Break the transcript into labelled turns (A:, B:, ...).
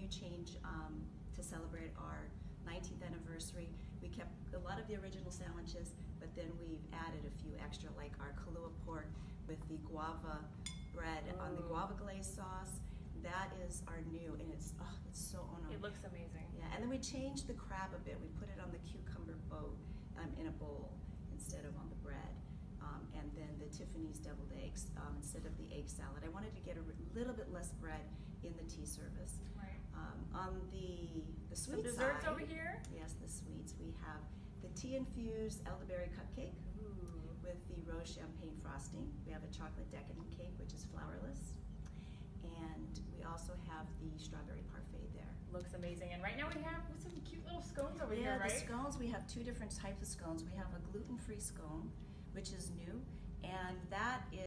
A: menu change to celebrate our 19th anniversary. We kept a lot of the original sandwiches, but then we've added a few extra, like our Kahlua pork with the guava bread on the guava glaze sauce. That is our new, and it's so on.
B: It looks amazing.
A: Yeah, and then we changed the crab a bit. We put it on the cucumber boat in a bowl instead of on the bread. And then the Tiffany's deviled eggs instead of the egg salad. I wanted to get a little bit less bread in the tea service.
B: Right.
A: On the sweet
B: desserts
A: side,
B: over here?
A: Yes, the sweets. We have the tea-infused elderberry cupcake with the rose champagne frosting. We have a chocolate decadent cake, which is flourless. And we also have the strawberry parfait there.
B: Looks amazing. And right now we have some cute little scones over here, right?
A: Yeah, the scones, we have two different types of scones. We have a gluten-free scone, which is new, and that is